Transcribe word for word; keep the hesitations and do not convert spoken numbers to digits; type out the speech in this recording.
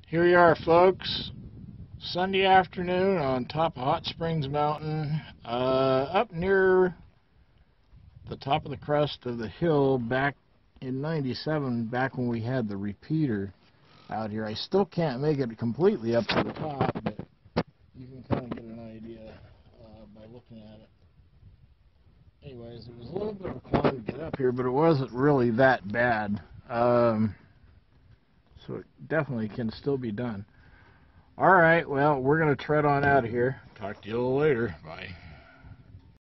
Here we are, folks. Sunday afternoon on top of Hot Springs Mountain, uh, up near the top of the crest of the hill back in ninety-seven, back when we had the repeater out here. I still can't make it completely up to the top, but you can kind of get an idea uh, by looking at it. Anyways, it was a little bit of a climb to get up here, but it wasn't really that bad. Um, so it definitely can still be done. All right, well, we're going to tread on out of here. Talk to you a little later. Bye.